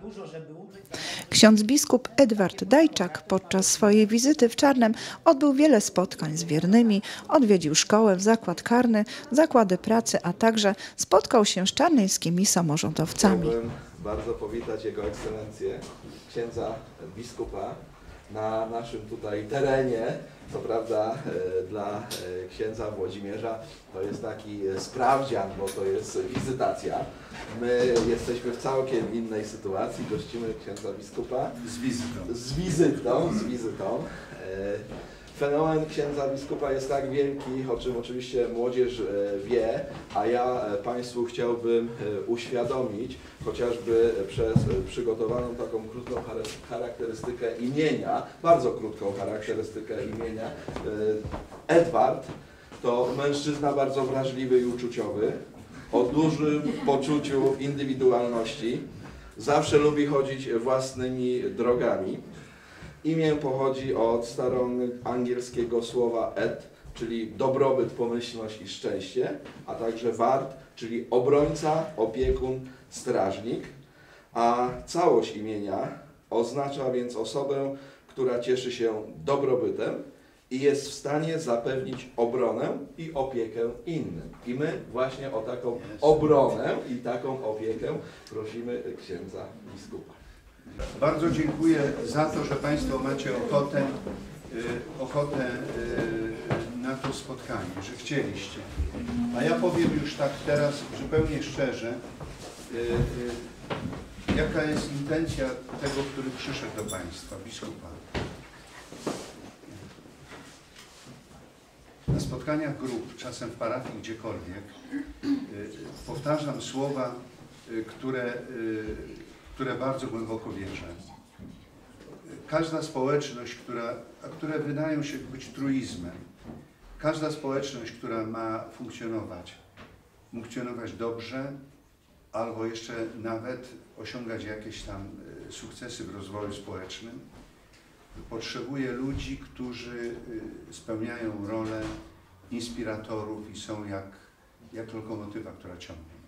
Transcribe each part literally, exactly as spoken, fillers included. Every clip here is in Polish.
dużo, żeby ukryć. Ksiądz biskup Edward Dajczak podczas swojej wizyty w Czarnem odbył wiele spotkań z wiernymi, odwiedził szkołę, zakład karny, zakłady pracy, a także spotkał się z czarneńskimi samorządowcami. Chciałbym bardzo powitać Jego Ekscelencję, księdza biskupa na naszym tutaj terenie. Co prawda dla księdza Włodzimierza to jest taki sprawdzian, bo to jest wizytacja. My jesteśmy w całkiem innej sytuacji, gościmy księdza biskupa. Z wizytą. Z wizytą, z wizytą. Fenomen księdza biskupa jest tak wielki, o czym oczywiście młodzież wie, a ja Państwu chciałbym uświadomić, chociażby przez przygotowaną taką krótką charakterystykę imienia, bardzo krótką charakterystykę imienia. Edward to mężczyzna bardzo wrażliwy i uczuciowy, o dużym poczuciu indywidualności, zawsze lubi chodzić własnymi drogami. Imię pochodzi od staroangielskiego słowa ed, czyli dobrobyt, pomyślność i szczęście, a także wart, czyli obrońca, opiekun, strażnik, a całość imienia oznacza więc osobę, która cieszy się dobrobytem i jest w stanie zapewnić obronę i opiekę innym. I my właśnie o taką obronę i taką opiekę prosimy księdza biskupa. Bardzo dziękuję za to, że Państwo macie ochotę, y, ochotę y, na to spotkanie, że chcieliście. A ja powiem już tak teraz zupełnie szczerze, y, y, jaka jest intencja tego, który przyszedł do Państwa, biskupa. Na spotkaniach grup, czasem w parafii, gdziekolwiek, y, powtarzam słowa, y, które y, które bardzo głęboko wierzę. Każda społeczność, która, a które wydają się być truizmem, każda społeczność, która ma funkcjonować, funkcjonować dobrze, albo jeszcze nawet osiągać jakieś tam sukcesy w rozwoju społecznym, potrzebuje ludzi, którzy spełniają rolę inspiratorów i są jak, jak lokomotywa, która ciągnie.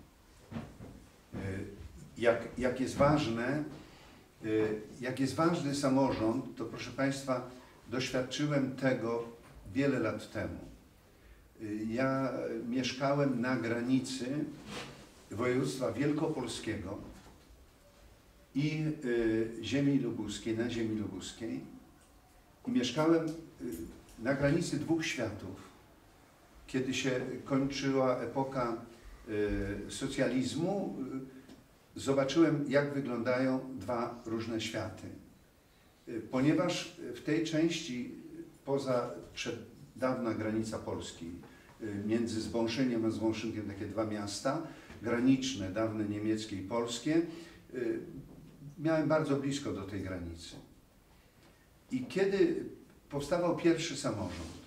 Jak, jak jest ważne, jak jest ważny samorząd, to proszę Państwa, doświadczyłem tego wiele lat temu. Ja mieszkałem na granicy województwa wielkopolskiego i ziemi lubuskiej, na ziemi lubuskiej i mieszkałem na granicy dwóch światów, kiedy się kończyła epoka socjalizmu. Zobaczyłem, jak wyglądają dwa różne światy. Ponieważ w tej części, poza przeddawna granica Polski, między Zbąszyniem a Zwąszynkiem, takie dwa miasta graniczne, dawne niemieckie i polskie, miałem bardzo blisko do tej granicy. I kiedy powstawał pierwszy samorząd,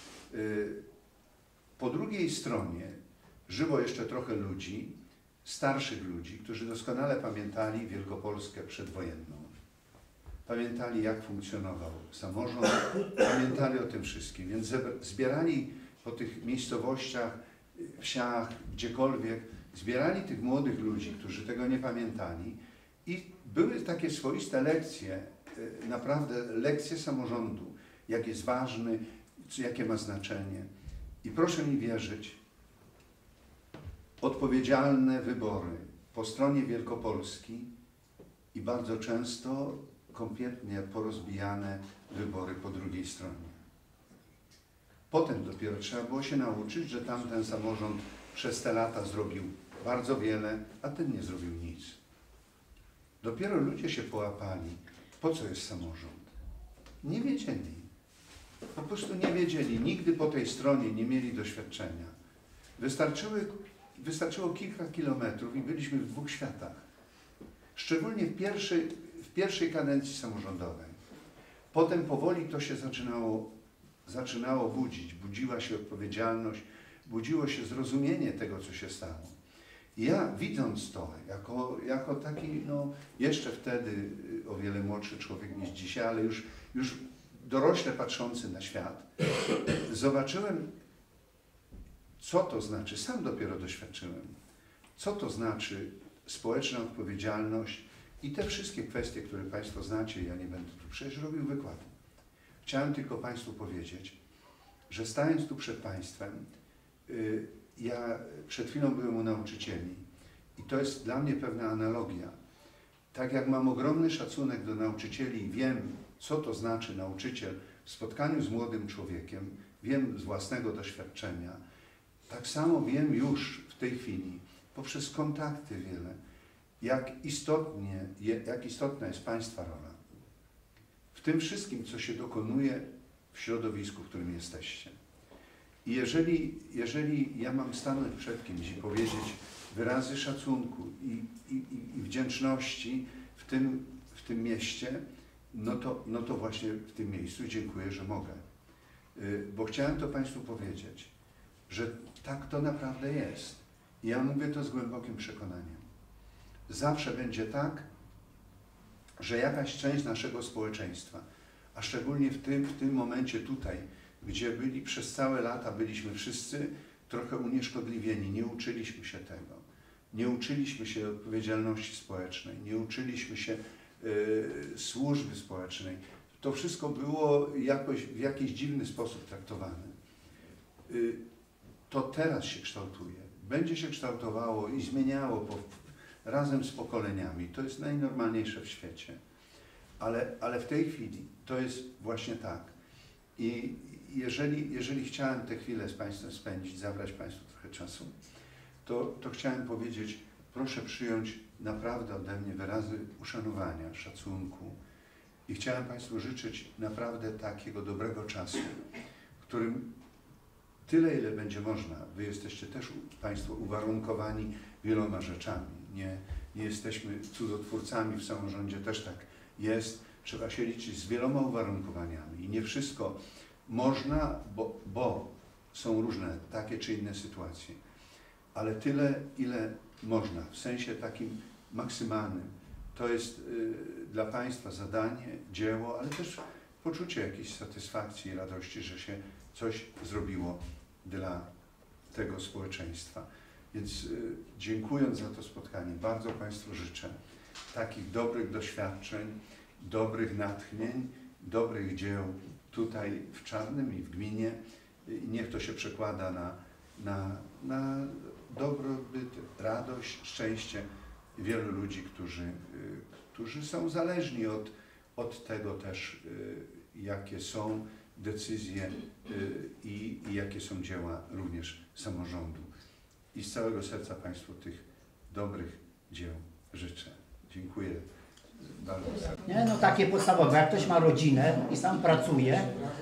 po drugiej stronie żyło jeszcze trochę ludzi, starszych ludzi, którzy doskonale pamiętali Wielkopolskę przedwojenną. Pamiętali, jak funkcjonował samorząd, pamiętali o tym wszystkim, więc zbierali po tych miejscowościach, wsiach, gdziekolwiek, zbierali tych młodych ludzi, którzy tego nie pamiętali i były takie swoiste lekcje, naprawdę lekcje samorządu, jak jest ważny, jakie ma znaczenie. I proszę mi wierzyć, odpowiedzialne wybory po stronie Wielkopolski i bardzo często kompletnie porozbijane wybory po drugiej stronie. Potem dopiero trzeba było się nauczyć, że tamten samorząd przez te lata zrobił bardzo wiele, a ten nie zrobił nic. Dopiero ludzie się połapali, po co jest samorząd. Nie wiedzieli. Po prostu nie wiedzieli. Nigdy po tej stronie nie mieli doświadczenia. Wystarczyły Wystarczyło kilka kilometrów i byliśmy w dwóch światach. Szczególnie w pierwszej, w pierwszej kadencji samorządowej. Potem powoli to się zaczynało, zaczynało budzić. Budziła się odpowiedzialność, budziło się zrozumienie tego, co się stało. I ja widząc to, jako, jako taki, no, jeszcze wtedy o wiele młodszy człowiek niż dzisiaj, ale już, już dorośle patrzący na świat, zobaczyłem, co to znaczy, sam dopiero doświadczyłem, co to znaczy społeczna odpowiedzialność I te wszystkie kwestie, które Państwo znacie, ja nie będę tu przecież robił wykładu. Chciałem tylko Państwu powiedzieć, że stając tu przed Państwem, yy, ja przed chwilą byłem u nauczycieli i to jest dla mnie pewna analogia. Tak jak mam ogromny szacunek do nauczycieli i wiem, co to znaczy nauczyciel w spotkaniu z młodym człowiekiem, wiem z własnego doświadczenia, tak samo wiem już w tej chwili, poprzez kontakty wiele, jak, istotnie, jak istotna jest Państwa rola w tym wszystkim, co się dokonuje w środowisku, w którym jesteście. I jeżeli, jeżeli ja mam stanąć przed kimś i powiedzieć wyrazy szacunku i, i, i wdzięczności w tym, w tym mieście, no to, no to właśnie w tym miejscu dziękuję, że mogę. Bo chciałem to Państwu powiedzieć, że tak to naprawdę jest. I ja mówię to z głębokim przekonaniem. Zawsze będzie tak, że jakaś część naszego społeczeństwa, a szczególnie w tym, w tym momencie tutaj, gdzie byli przez całe lata, byliśmy wszyscy trochę unieszkodliwieni, nie uczyliśmy się tego, nie uczyliśmy się odpowiedzialności społecznej, nie uczyliśmy się y, służby społecznej. To wszystko było jakoś, w jakiś dziwny sposób traktowane. Y, to teraz się kształtuje, będzie się kształtowało i zmieniało po, razem z pokoleniami. To jest najnormalniejsze w świecie. Ale, ale w tej chwili to jest właśnie tak. I jeżeli, jeżeli chciałem tę chwilę z Państwem spędzić, zabrać Państwu trochę czasu, to, to chciałem powiedzieć, proszę przyjąć naprawdę ode mnie wyrazy uszanowania, szacunku i chciałem Państwu życzyć naprawdę takiego dobrego czasu, w którym tyle, ile będzie można. Wy jesteście też Państwo uwarunkowani wieloma rzeczami. Nie, nie jesteśmy cudotwórcami w samorządzie, też tak jest. Trzeba się liczyć z wieloma uwarunkowaniami i nie wszystko można, bo, bo są różne takie czy inne sytuacje, ale tyle, ile można, w sensie takim maksymalnym. To jest y, dla Państwa zadanie, dzieło, ale też poczucie jakiejś satysfakcji i radości, że się coś zrobiło dla tego społeczeństwa. Więc y, dziękując za to spotkanie, bardzo Państwu życzę takich dobrych doświadczeń, dobrych natchnień, dobrych dzieł tutaj w Czarnem i w gminie. I niech to się przekłada na, na, na dobrobyt, radość, szczęście wielu ludzi, którzy, y, którzy są zależni od, od tego też, y, jakie są decyzje y, i, i jakie są dzieła również samorządu. I z całego serca Państwu tych dobrych dzieł życzę. Dziękuję bardzo serdecznie. Nie, no takie podstawowe. Jak ktoś ma rodzinę i sam pracuje,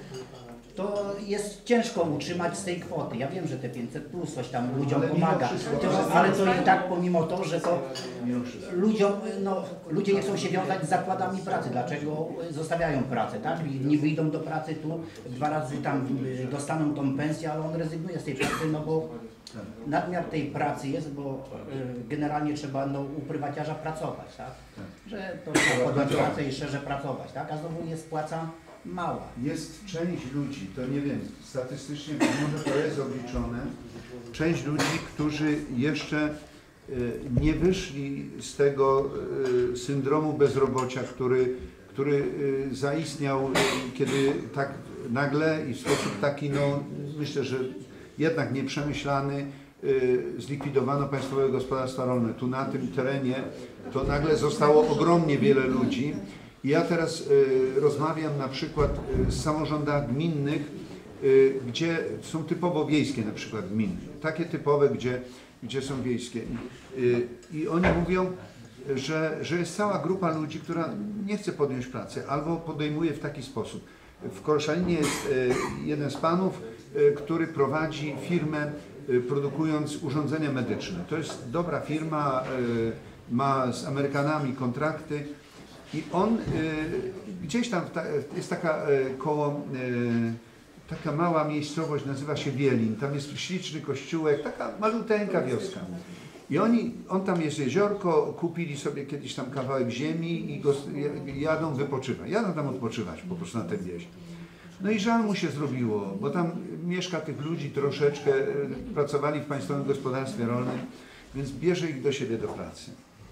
to jest ciężko utrzymać z tej kwoty. Ja wiem, że te pięćset plus coś tam ludziom pomaga, to, ale to i tak pomimo to, że to ludziom, no, ludzie nie chcą się wiązać z zakładami pracy. Dlaczego zostawiają pracę, tak? I nie wyjdą do pracy tu, dwa razy tam dostaną tą pensję, ale on rezygnuje z tej pracy, no bo nadmiar tej pracy jest, bo y, generalnie trzeba no, u prywaciarza pracować, tak? Że to trzeba podjąć pracę i szczerze pracować, tak? A znowu jest płaca mała. Jest część ludzi, to nie wiem, statystycznie może to jest obliczone, część ludzi, którzy jeszcze y, nie wyszli z tego y, syndromu bezrobocia, który, który y, zaistniał, y, kiedy tak nagle i w sposób taki, no myślę, że jednak nieprzemyślany, y, zlikwidowano Państwowe Gospodarstwa Rolne. Tu na tym terenie to nagle zostało ogromnie wiele ludzi. I ja teraz y, rozmawiam na przykład y, z samorządach gminnych, y, gdzie są typowo wiejskie na przykład gminy. Takie typowe, gdzie, gdzie są wiejskie. Y, I oni mówią, że, że jest cała grupa ludzi, która nie chce podjąć pracy albo podejmuje w taki sposób. W Koszalinie jest y, jeden z panów, y, który prowadzi firmę y, produkując urządzenia medyczne. To jest dobra firma, y, ma z Amerykanami kontrakty. I on y, gdzieś tam ta, jest taka y, koło, y, taka mała miejscowość, nazywa się Wielin. Tam jest śliczny kościółek, taka maluteńka wioska. I oni, on tam jest jeziorko, kupili sobie kiedyś tam kawałek ziemi i go, jadą wypoczywać. Jadą tam odpoczywać po prostu na tę wieś. No i żal mu się zrobiło, bo tam mieszka tych ludzi troszeczkę, y, pracowali w Państwowym Gospodarstwie Rolnym, więc bierze ich do siebie do pracy.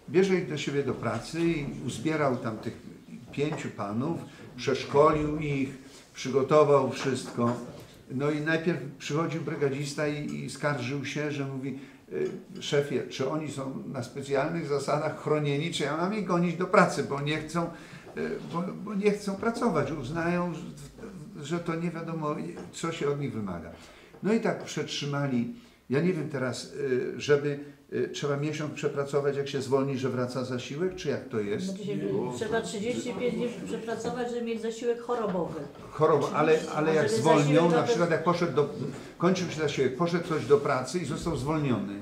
bierze ich do siebie do pracy i uzbierał tam tych pięciu panów, przeszkolił ich, przygotował wszystko. No i najpierw przychodził brygadzista i, i skarżył się, że mówi: szefie, czy oni są na specjalnych zasadach chronieni, czy ja mam ich gonić do pracy, bo nie chcą, bo, bo nie chcą pracować, uznają, że to nie wiadomo, co się od nich wymaga. No i tak przetrzymali, ja nie wiem teraz, żeby trzeba miesiąc przepracować, jak się zwolni, że wraca zasiłek, czy jak to jest? Znaczy się, trzeba trzydzieści pięć dni przepracować, żeby mieć zasiłek chorobowy. Choroba, ale, ale jak żeby zwolnią, zasiłek na przykład jak poszedł do, kończył się zasiłek, poszedł ktoś do pracy i został zwolniony.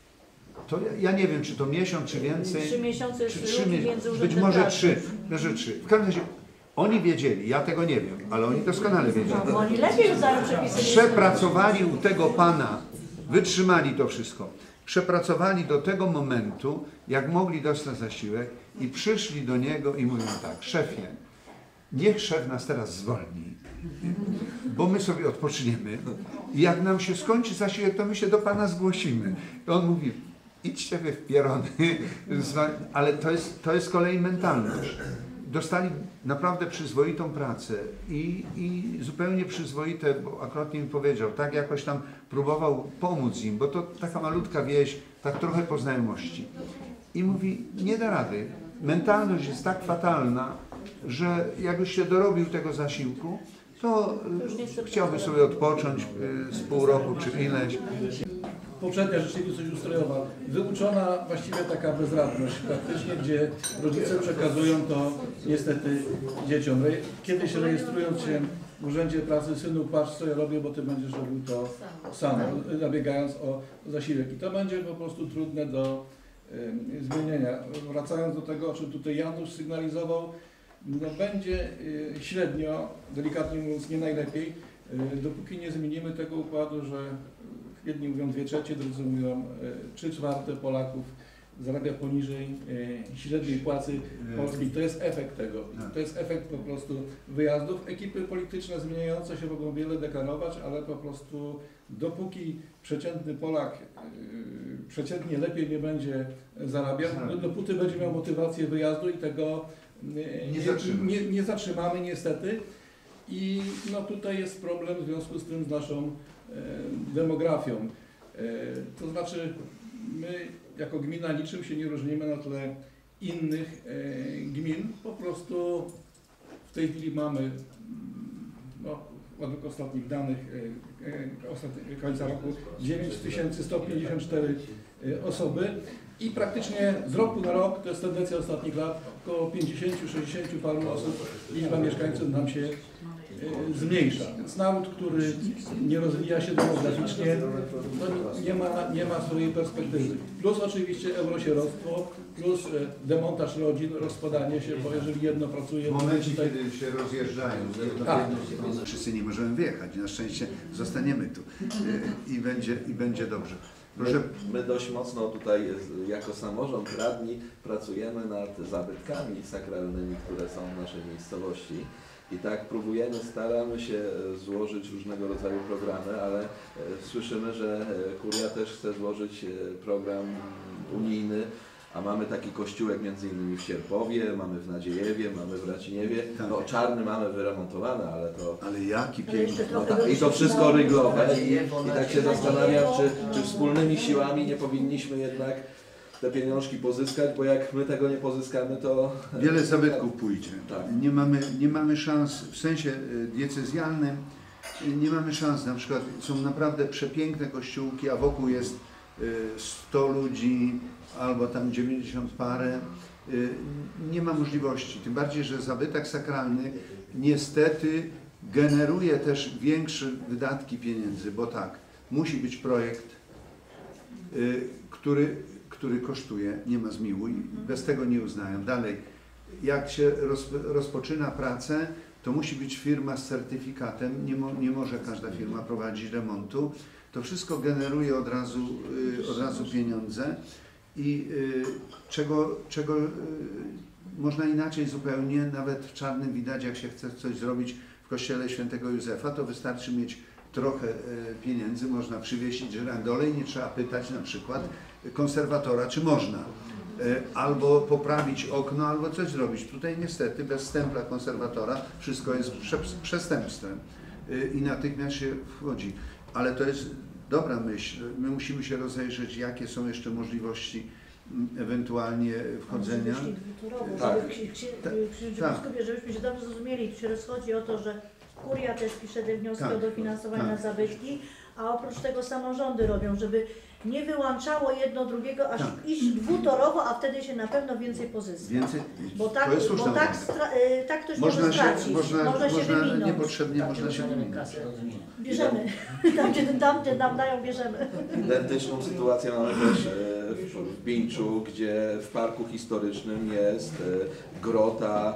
To ja, ja nie wiem, czy to miesiąc, czy więcej. Trzy miesiące czy jest trzy luki miesiące, między być urzędem może pracy. trzy, może trzy. W każdym razie oni wiedzieli, ja tego nie wiem, ale oni doskonale wiedzieli. No, bo oni lepiej znają przepisy. Przepracowali u tego pana, wytrzymali to wszystko. Przepracowali do tego momentu, jak mogli dostać zasiłek i przyszli do niego i mówią tak: szefie, niech szef nas teraz zwolni, bo my sobie odpoczniemy i jak nam się skończy zasiłek, to my się do pana zgłosimy. I on mówi: idźcie wy w pierony, ale to jest, to jest z kolei mentalność. Dostali naprawdę przyzwoitą pracę i, i zupełnie przyzwoite, bo akurat mi powiedział, tak jakoś tam próbował pomóc im, bo to taka malutka wieś, tak trochę po znajomości. I mówi: nie da rady. Mentalność jest tak fatalna, że jakbyś się dorobił tego zasiłku, to y, chciałby sobie odpocząć y, z pół roku czy ileś. Poprzednia rzeczywistość ustrojowa, wyuczona właściwie taka bezradność praktycznie, gdzie rodzice przekazują to niestety dzieciom. Kiedyś rejestrując się w Urzędzie Pracy: synu, patrz co ja robię, bo ty będziesz robił to sam, zabiegając o zasiłek. I to będzie po prostu trudne do y, zmienienia. Wracając do tego, o czym tutaj Janusz sygnalizował, no będzie y, średnio, delikatnie mówiąc nie najlepiej, y, dopóki nie zmienimy tego układu, że jedni mówią dwie trzecie, drudzy mówią trzy czwarte Polaków zarabia poniżej e, średniej płacy polskiej. To jest efekt tego. To jest efekt po prostu wyjazdów. Ekipy polityczne zmieniające się mogą wiele deklarować, ale po prostu dopóki przeciętny Polak e, przeciętnie lepiej nie będzie zarabiał, no, dopóty będzie miał motywację wyjazdu i tego e, Nie zatrzyma. nie, nie zatrzymamy niestety. I no, tutaj jest problem w związku z tym z naszą demografią. To znaczy my jako gmina niczym się nie różnimy na tle innych gmin. Po prostu w tej chwili mamy, no, według ostatnich danych ostatnich końca roku, dziewięć tysięcy sto pięćdziesiąt cztery osoby i praktycznie z roku na rok, to jest tendencja ostatnich lat, około pięćdziesiąt do sześćdziesięciu paru osób liczba mieszkańców nam się zmniejsza. Więc naród, który nie rozwija się demograficznie, to nie ma, nie ma swojej perspektywy. Plus oczywiście eurosieroctwo, plus demontaż rodzin, rozpadanie się, bo jeżeli jedno pracuje... W momencie, tutaj... kiedy się rozjeżdżają, Tak. to wszyscy nie możemy wyjechać. Na szczęście zostaniemy tu i będzie, i będzie dobrze. Proszę. My, my dość mocno tutaj jako samorząd radni pracujemy nad zabytkami sakralnymi, które są w naszej miejscowości. I tak próbujemy, staramy się złożyć różnego rodzaju programy, ale słyszymy, że kuria też chce złożyć program unijny, a mamy taki kościółek między innymi w Sierpowie, mamy w Nadziejewie, mamy w Raciniewie. No, czarny mamy wyremontowany, ale to... Ale jaki piękny. No tak, i to wszystko ryglowe i, i tak się zastanawiam, czy, czy wspólnymi siłami nie powinniśmy jednak te pieniążki pozyskać, bo jak my tego nie pozyskamy, to... Wiele zabytków pójdzie. Tak. Nie mamy, nie mamy szans, w sensie diecezjalnym, nie mamy szans. Na przykład są naprawdę przepiękne kościółki, a wokół jest sto ludzi albo tam dziewięćdziesiąt parę. Nie ma możliwości. Tym bardziej, że zabytek sakralny niestety generuje też większe wydatki pieniędzy, bo tak, musi być projekt, który który kosztuje, nie ma zmiłuj, bez tego nie uznają. Dalej, jak się roz, rozpoczyna pracę, to musi być firma z certyfikatem, nie, mo, nie może każda firma prowadzić remontu. To wszystko generuje od razu, y, od razu pieniądze i y, czego, czego y, można inaczej zupełnie, nawet w czarnym widać, jak się chce coś zrobić w kościele świętego Józefa, to wystarczy mieć trochę y, pieniędzy, można przywiesić żyrandolę i nie trzeba pytać na przykład konserwatora, czy można. albo poprawić okno, albo coś zrobić. Tutaj niestety bez stempla konserwatora wszystko jest przestępstwem i natychmiast się wchodzi. Ale to jest dobra myśl. My musimy się rozejrzeć, jakie są jeszcze możliwości ewentualnie wchodzenia. Tak. Żebyśmy się dobrze zrozumieli, tu się rozchodzi o to, że kuria też pisze te wnioski tak, o dofinansowanie tak. na zabytki, a oprócz tego samorządy robią, żeby nie wyłączało jedno drugiego, aż tak. iść dwutorowo, a wtedy się na pewno więcej pozyska. Więcej, bo tak, bo tak, y, tak ktoś można może stracić, się, można, można się można wyminąć. Niepotrzebnie tak, można się wyminąć. Bierzemy. Tam gdzie, tam, gdzie nam dają, bierzemy. Identyczną sytuację mamy też w Bińczu, gdzie w parku historycznym jest grota,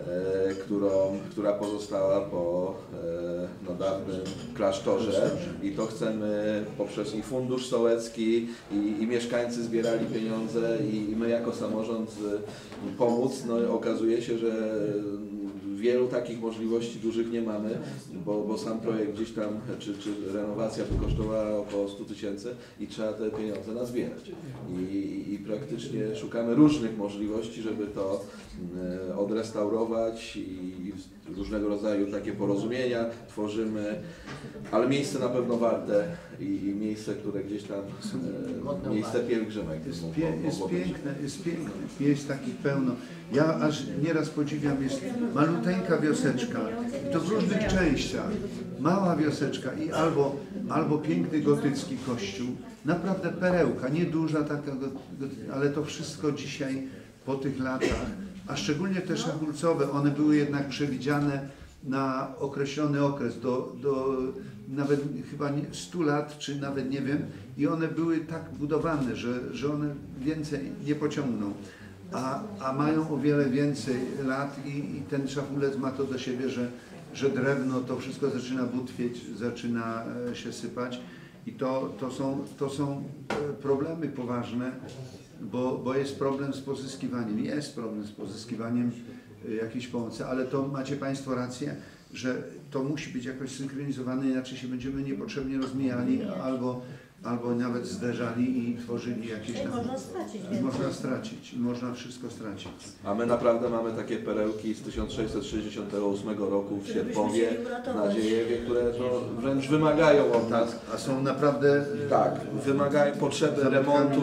którą, która pozostała po no, dawnym klasztorze i to chcemy poprzez i Fundusz Sołecki i, i mieszkańcy zbierali pieniądze i, i my jako samorząd pomóc. No, okazuje się, że wielu takich możliwości dużych nie mamy, bo, bo sam projekt gdzieś tam, czy, czy renowacja by kosztowała około stu tysięcy i trzeba te pieniądze nazbierać. I, I praktycznie szukamy różnych możliwości, żeby to e, odrestaurować i różnego rodzaju takie porozumienia tworzymy, ale miejsce na pewno warte i, i miejsce, które gdzieś tam, e, miejsce pielgrzymek. Jest, pie, jest piękne, jest piękne, jest takich pełno. Ja aż nieraz podziwiam, jest maluteńka wioseczka i to w różnych częściach, mała wioseczka i albo, albo piękny gotycki kościół, naprawdę perełka, nieduża taka, ale to wszystko dzisiaj po tych latach, a szczególnie te szachulcowe, one były jednak przewidziane na określony okres, do, do nawet chyba stu lat, czy nawet nie wiem, i one były tak budowane, że, że one więcej nie pociągną. A, a mają o wiele więcej lat i, i ten szachulec ma to do siebie, że, że drewno to wszystko zaczyna butwieć, zaczyna się sypać i to, to, są, to są problemy poważne, bo, bo jest problem z pozyskiwaniem, jest problem z pozyskiwaniem jakiejś pomocy, ale to macie Państwo rację, że to musi być jakoś synchronizowane, inaczej się będziemy niepotrzebnie rozmijali albo albo nawet zderzali i tworzyli jakieś... I można stracić. I można stracić, i można wszystko stracić. A my naprawdę mamy takie perełki z tysiąc sześćset sześćdziesiątego ósmego roku w Sierpowie, na Dziejewie, które no, wręcz wymagają od nas. A są naprawdę... Tak, wymagają potrzeby remontu.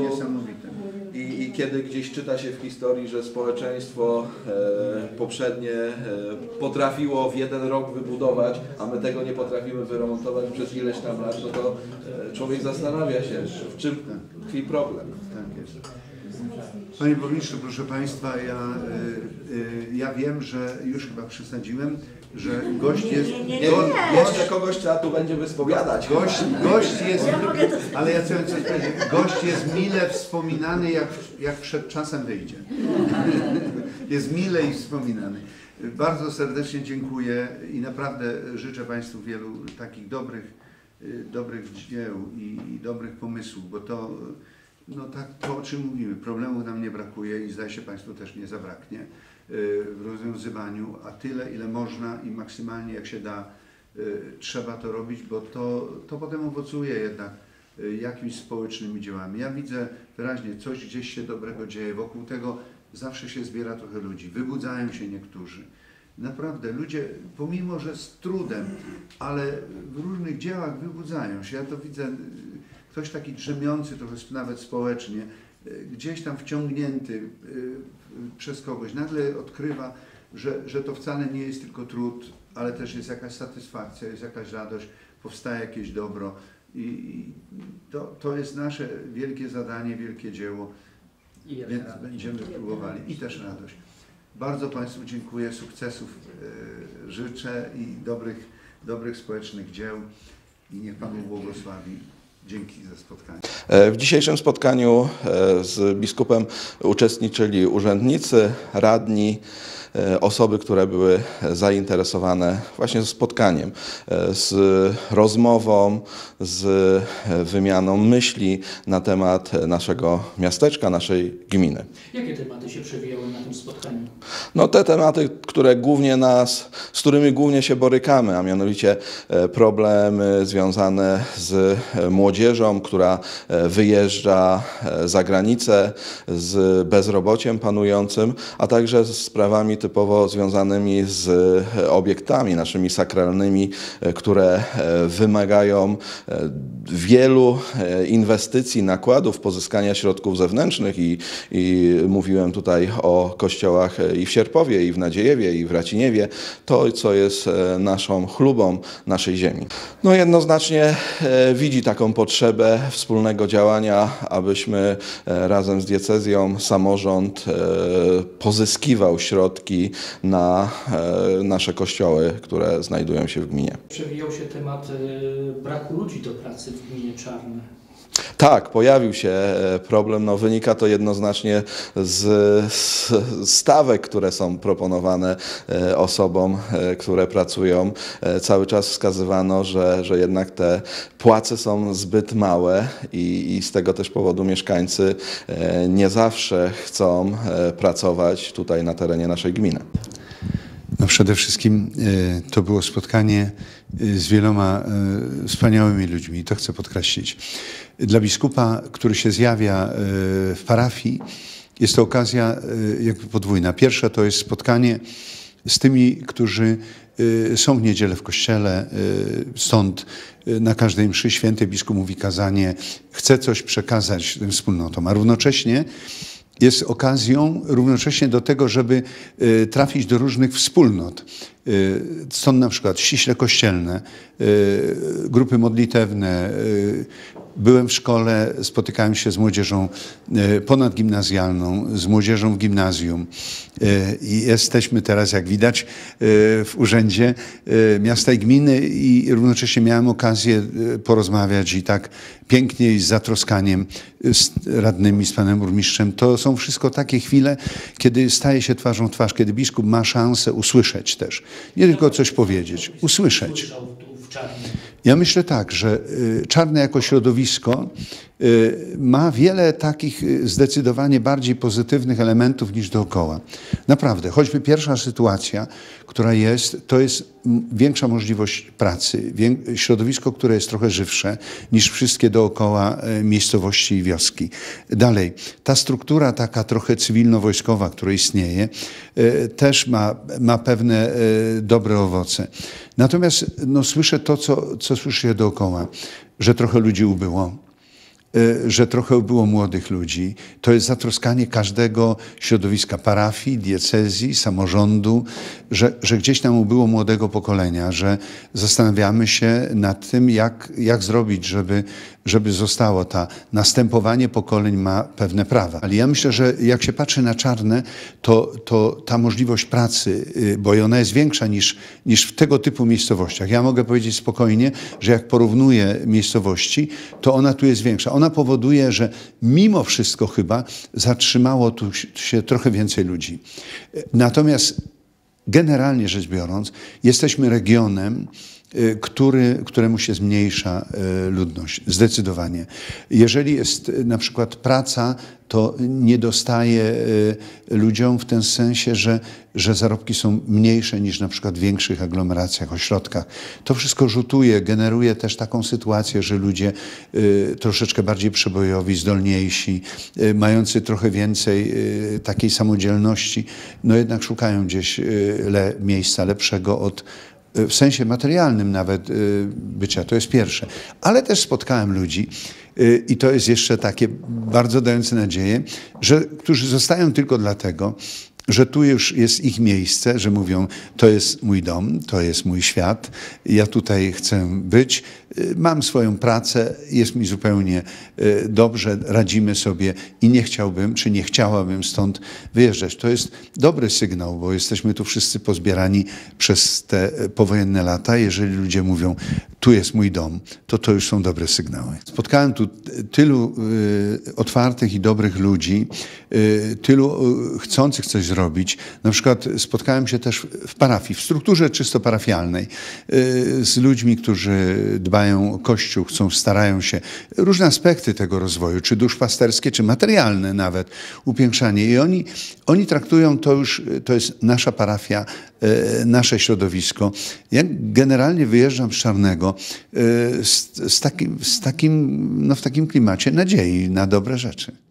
I, I kiedy gdzieś czyta się w historii, że społeczeństwo e, poprzednie e, potrafiło w jeden rok wybudować, a my tego nie potrafimy wyremontować przez ileś tam lat, no to e, człowiek zastanawia się, w czym tkwi problem. Tak jest. Panie Burmistrzu, proszę Państwa, ja, y, y, ja wiem, że już chyba przesadziłem, że gość jest... Nie, nie, nie, go, jeszcze kogoś trzeba tu będzie wyspowiadać. Gość, gość jest... Ale ja chciałem coś powiedzieć. Gość jest mile wspominany, jak, jak przed czasem wyjdzie. Jest milej wspominany. Bardzo serdecznie dziękuję i naprawdę życzę Państwu wielu takich dobrych, dobrych dzieł i, i dobrych pomysłów, bo to... No tak, to o czym mówimy, problemów nam nie brakuje i zdaje się Państwu też nie zabraknie w rozwiązywaniu, a tyle ile można i maksymalnie jak się da trzeba to robić, bo to, to potem owocuje jednak jakimiś społecznymi dziełami. Ja widzę wyraźnie, coś gdzieś się dobrego dzieje, wokół tego zawsze się zbiera trochę ludzi, wybudzają się niektórzy. Naprawdę ludzie, pomimo że z trudem, ale w różnych dziełach wybudzają się. Ja to widzę, ktoś taki drzemiący trochę nawet społecznie, gdzieś tam wciągnięty przez kogoś, nagle odkrywa, że, że to wcale nie jest tylko trud, ale też jest jakaś satysfakcja, jest jakaś radość, powstaje jakieś dobro i to, to jest nasze wielkie zadanie, wielkie dzieło, więc będziemy próbowali i też radość. Bardzo Państwu dziękuję, sukcesów e, życzę i dobrych, dobrych społecznych dzieł i niech Pan Bóg błogosławi. Dzięki za spotkanie. W dzisiejszym spotkaniu z biskupem uczestniczyli urzędnicy, radni, osoby, które były zainteresowane właśnie spotkaniem, z rozmową, z wymianą myśli na temat naszego miasteczka, naszej gminy. Jakie tematy się przewijały na tym spotkaniu? No te tematy, które głównie nas, z którymi głównie się borykamy, a mianowicie problemy związane z młodzieżą, młodzieżą, która wyjeżdża za granicę, z bezrobociem panującym, a także z sprawami typowo związanymi z obiektami naszymi sakralnymi, które wymagają wielu inwestycji, nakładów, pozyskania środków zewnętrznych i, i mówiłem tutaj o kościołach i w Sierpowie, i w Nadziejewie, i w Raciniewie, to co jest naszą chlubą naszej ziemi. No jednoznacznie widzi taką potrzebę wspólnego działania, abyśmy razem z diecezją, samorząd pozyskiwał środki na nasze kościoły, które znajdują się w gminie. Przewijał się temat braku ludzi do pracy w gminie Czarne. Tak, pojawił się problem. No, wynika to jednoznacznie z, z stawek, które są proponowane osobom, które pracują. Cały czas wskazywano, że, że jednak te płace są zbyt małe i, i z tego też powodu mieszkańcy nie zawsze chcą pracować tutaj na terenie naszej gminy. No przede wszystkim to było spotkanie z wieloma wspaniałymi ludźmi, to chcę podkreślić. Dla biskupa, który się zjawia w parafii, jest to okazja jakby podwójna. Pierwsza to jest spotkanie z tymi, którzy są w niedzielę w kościele, stąd na każdej mszy świętej biskup mówi kazanie, chce coś przekazać tym wspólnotom, a równocześnie jest okazją równocześnie do tego, żeby trafić do różnych wspólnot. Stąd na przykład ściśle kościelne, grupy modlitewne. Byłem w szkole, spotykałem się z młodzieżą ponadgimnazjalną, z młodzieżą w gimnazjum i jesteśmy teraz, jak widać, w Urzędzie Miasta i Gminy i równocześnie miałem okazję porozmawiać i tak pięknie i z zatroskaniem z radnymi, z panem burmistrzem. To są wszystko takie chwile, kiedy staje się twarzą w twarz, kiedy biskup ma szansę usłyszeć też. Nie tylko coś powiedzieć, usłyszeć. Ja myślę tak, że Czarne jako środowisko ma wiele takich zdecydowanie bardziej pozytywnych elementów niż dookoła. Naprawdę, choćby pierwsza sytuacja, która jest, to jest większa możliwość pracy, środowisko, które jest trochę żywsze niż wszystkie dookoła miejscowości i wioski. Dalej, ta struktura taka trochę cywilno-wojskowa, która istnieje, też ma, ma pewne dobre owoce. Natomiast no, słyszę to, co, co słyszę się dookoła, że trochę ludzi ubyło, że trochę było młodych ludzi. To jest zatroskanie każdego środowiska, parafii, diecezji, samorządu, że, że gdzieś tam ubyło młodego pokolenia, że zastanawiamy się nad tym, jak, jak zrobić, żeby, żeby zostało ta następowanie pokoleń ma pewne prawa. Ale ja myślę, że jak się patrzy na Czarne, to, to ta możliwość pracy, bo ona jest większa niż, niż w tego typu miejscowościach. Ja mogę powiedzieć spokojnie, że jak porównuję miejscowości, to ona tu jest większa. Ona powoduje, że mimo wszystko chyba zatrzymało tu się trochę więcej ludzi. Natomiast generalnie rzecz biorąc, jesteśmy regionem, który, któremu się zmniejsza ludność, zdecydowanie. Jeżeli jest na przykład praca, to nie dostaje ludziom w ten sensie, że, że zarobki są mniejsze niż na przykład w większych aglomeracjach, ośrodkach. To wszystko rzutuje, generuje też taką sytuację, że ludzie troszeczkę bardziej przebojowi, zdolniejsi, mający trochę więcej takiej samodzielności, no jednak szukają gdzieś le, miejsca lepszego od w sensie materialnym nawet bycia, to jest pierwsze. Ale też spotkałem ludzi i to jest jeszcze takie bardzo dające nadzieję, że którzy zostają tylko dlatego, że tu już jest ich miejsce, że mówią, to jest mój dom, to jest mój świat, ja tutaj chcę być, mam swoją pracę, jest mi zupełnie dobrze, radzimy sobie i nie chciałbym, czy nie chciałabym stąd wyjeżdżać. To jest dobry sygnał, bo jesteśmy tu wszyscy pozbierani przez te powojenne lata. Jeżeli ludzie mówią, tu jest mój dom, to to już są dobre sygnały. Spotkałem tu tylu y, otwartych i dobrych ludzi, y, tylu y, chcących coś zrobić. Na przykład spotkałem się też w parafii, w strukturze czysto parafialnej, y, z ludźmi, którzy dbają rozwijają Kościół, chcą, starają się, różne aspekty tego rozwoju, czy duszpasterskie, czy materialne nawet, upiększanie. I oni, oni traktują to już, to jest nasza parafia, nasze środowisko. Ja generalnie wyjeżdżam z Czarnego z, z, takim, z takim, no w takim klimacie nadziei na dobre rzeczy.